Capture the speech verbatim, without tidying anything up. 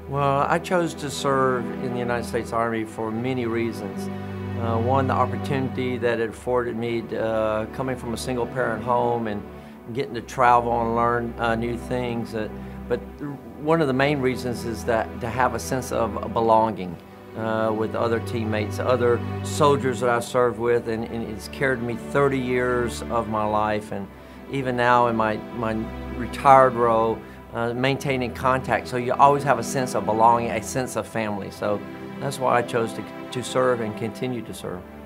Well, I chose to serve in the United States Army for many reasons. Uh, one, the opportunity that it afforded me to, uh, coming from a single parent home and getting to travel and learn uh, new things. Uh, but one of the main reasons is that to have a sense of belonging uh, with other teammates, other soldiers that I've served with, and, and it's carried me thirty years of my life. And even now in my, my retired role, Uh, maintaining contact, so you always have a sense of belonging, a sense of family. So that's why I chose to, to serve and continue to serve.